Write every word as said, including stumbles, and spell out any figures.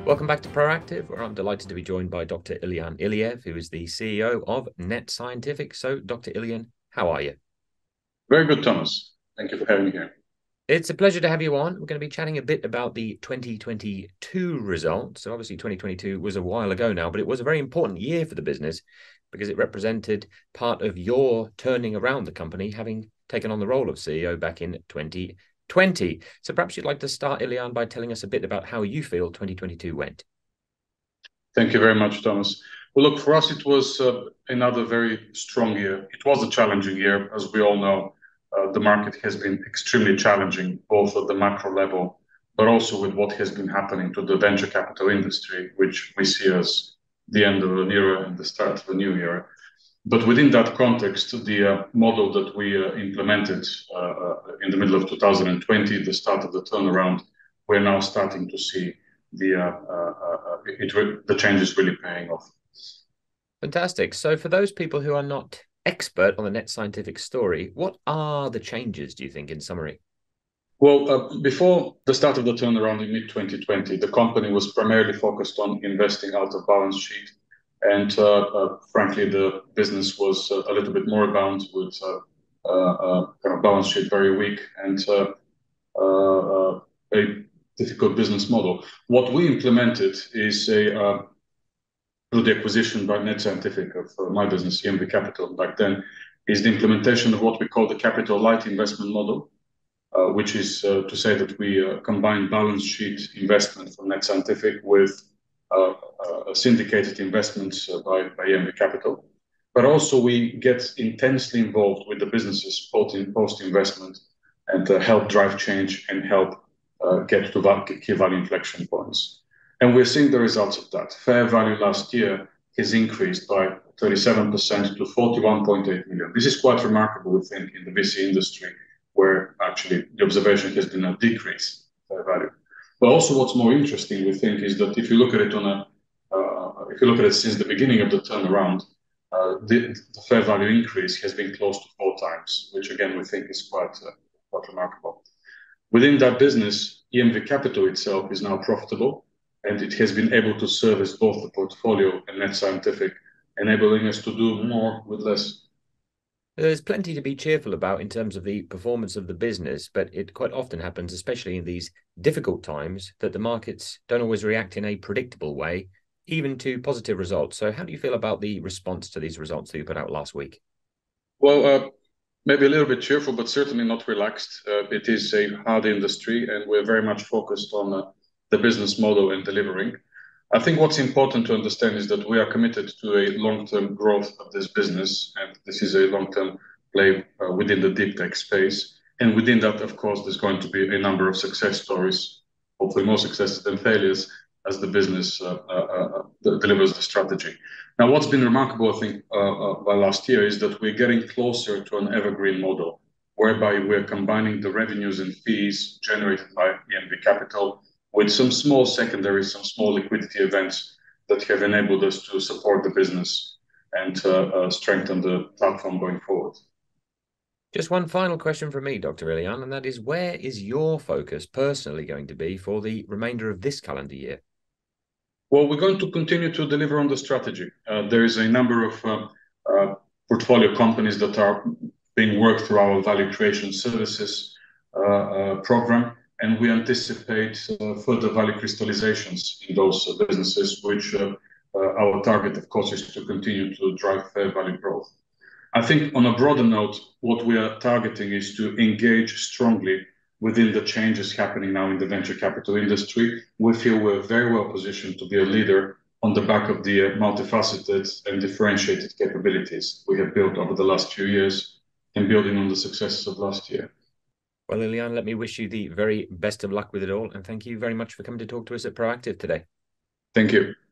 Welcome back to Proactive, where I'm delighted to be joined by Doctor Ilian Iliev, who is the C E O of NetScientific. So, Doctor Ilian, how are you? Very good, Thomas. Thank you for having me here. It's a pleasure to have you on. We're going to be chatting a bit about the twenty twenty-two results. So, obviously, twenty twenty-two was a while ago now, but it was a very important year for the business because it represented part of your turning around the company, having taken on the role of C E O back in twenty twenty. So perhaps you'd like to start, Ilian, by telling us a bit about how you feel twenty twenty-two went. Thank you very much, Thomas. Well, look, for us, it was uh, another very strong year. It was a challenging year. As we all know, uh, the market has been extremely challenging, both at the macro level, but also with what has been happening to the venture capital industry, which we see as the end of an era and the start of a new era. But within that context, the uh, model that we uh, implemented uh, uh, in the middle of two thousand twenty, the start of the turnaround, we're now starting to see the uh, uh, uh, it, the changes really paying off. Fantastic. So for those people who are not expert on the NetScientific story, what are the changes, do you think, in summary? Well, uh, before the start of the turnaround in mid twenty twenty, the company was primarily focused on investing out of balance sheet. And uh, uh, frankly, the business was uh, a little bit more bound with uh, uh, uh, kind of balance sheet very weak and uh, uh, uh, a difficult business model. What we implemented is a uh, through the acquisition by NetScientific of uh, my business, E M V Capital, back then, is the implementation of what we call the capital light investment model, uh, which is uh, to say that we uh, combine balance sheet investment from NetScientific with uh, uh, syndicated investments uh, by, by E M V Capital. But also we get intensely involved with the businesses post-investment and uh, help drive change and help uh, get to key value inflection points. And we're seeing the results of that. Fair value last year has increased by thirty-seven percent to forty-one point eight million. This is quite remarkable, we think, in the V C industry, where actually the observation has been a decrease in fair value. But also what's more interesting, we think, is that if you look at it on a, uh, if you look at it since the beginning of the turnaround, uh, the, the fair value increase has been close to four times, which again, we think is quite, uh, quite remarkable. Within that business, E M V Capital itself is now profitable, and it has been able to service both the portfolio and NetScientific, enabling us to do more with less. There's plenty to be cheerful about in terms of the performance of the business, but it quite often happens, especially in these difficult times, that the markets don't always react in a predictable way, even to positive results. So how do you feel about the response to these results that you put out last week? Well, uh, maybe a little bit cheerful, but certainly not relaxed. Uh, it is a hard industry, and we're very much focused on uh, the business model and delivering. I think what's important to understand is that we are committed to a long-term growth of this business, and this is a long-term play uh, within the deep tech space. And within that, of course, there's going to be a number of success stories, hopefully more successes than failures, as the business uh, uh, uh, delivers the strategy. Now, what's been remarkable, I think, uh, uh, by last year is that we're getting closer to an evergreen model, whereby we're combining the revenues and fees generated by E M V Capital with some small secondaries, some small liquidity events that have enabled us to support the business and uh, uh, strengthen the platform going forward. Just one final question from me, Doctor Ilian, and that is, where is your focus personally going to be for the remainder of this calendar year? Well, we're going to continue to deliver on the strategy. Uh, there is a number of uh, uh, portfolio companies that are being worked through our value creation services uh, uh, program, and we anticipate uh, further value crystallizations in those uh, businesses, which uh, uh, our target, of course, is to continue to drive fair value growth. I think on a broader note, what we are targeting is to engage strongly within the changes happening now in the venture capital industry. We feel we're very well positioned to be a leader on the back of the uh, multifaceted and differentiated capabilities we have built over the last few years and building on the successes of last year. Well, Ilian, let me wish you the very best of luck with it all, and thank you very much for coming to talk to us at Proactive today. Thank you.